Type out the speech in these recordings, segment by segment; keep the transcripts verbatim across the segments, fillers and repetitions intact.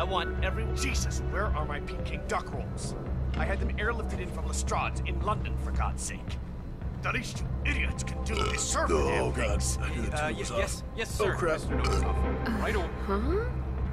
want every... Jesus, where are my Peking duck rolls? I had them airlifted in from Lestrade's in London, for God's sake. The least you idiots can do is serve the damn things. Uh, y yes, yes, sir. Oh, crap. Mister Novichok. Right on. Huh?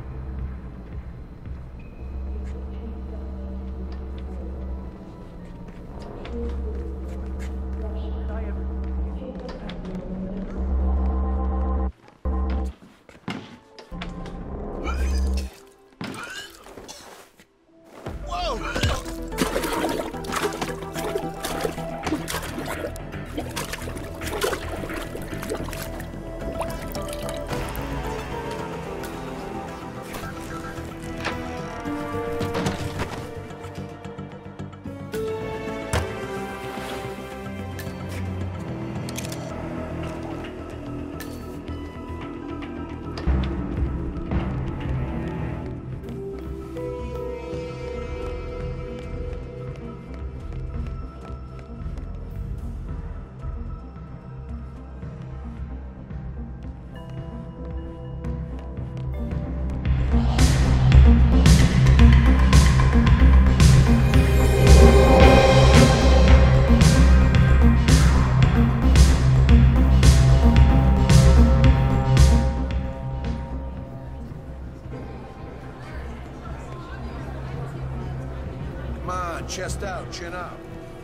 Chest out, chin up.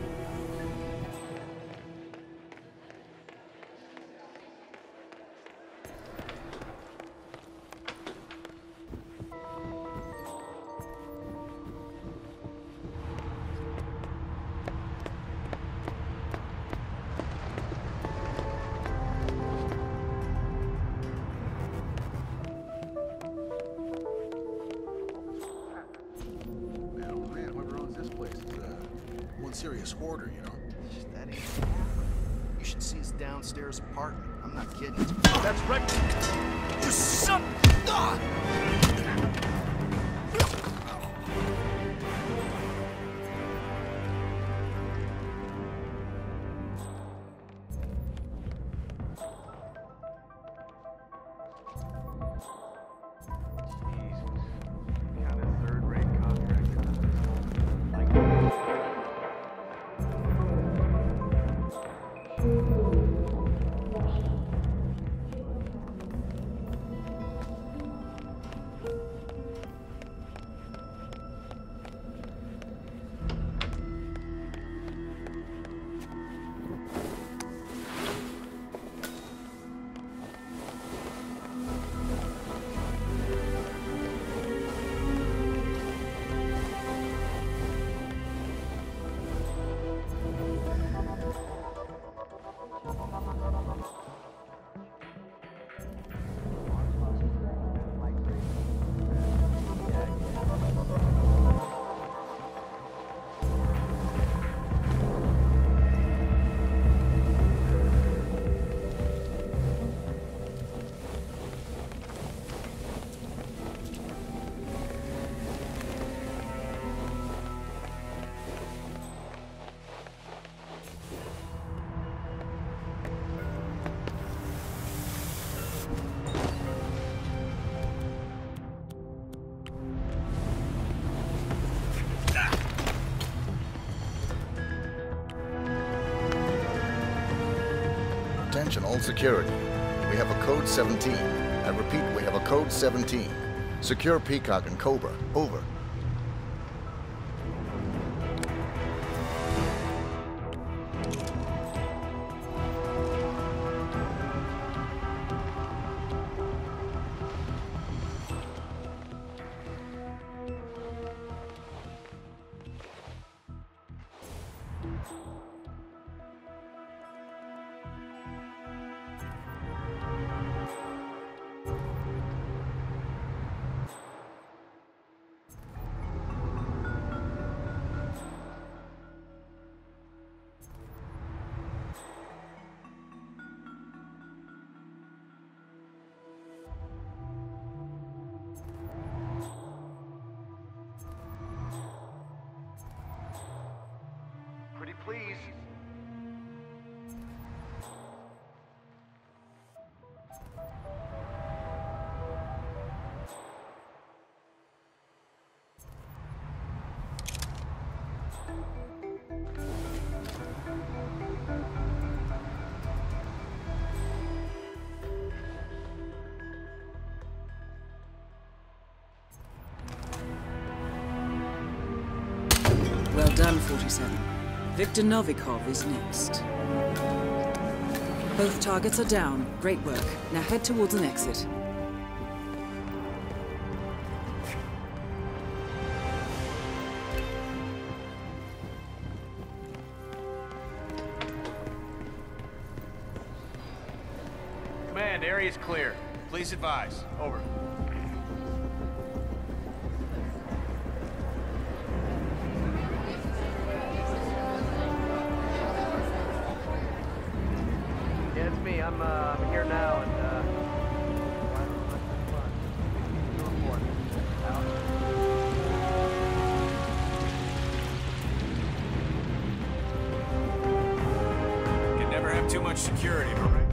Serious hoarder, you know. That ain't You should see his downstairs apartment. I'm not kidding. That's right. You son. Ah! Attention all security. We have a code seventeen. I repeat, we have a code seventeen. Secure Peacock and Cobra. Over. done, forty-seven. Victor Novikov is next. Both targets are down. Great work. Now head towards an exit. Command, area's clear. Please advise. Over. Yeah, it's me. I'm, uh, I'm here now, and, uh... report. Out. Can never have too much security, right?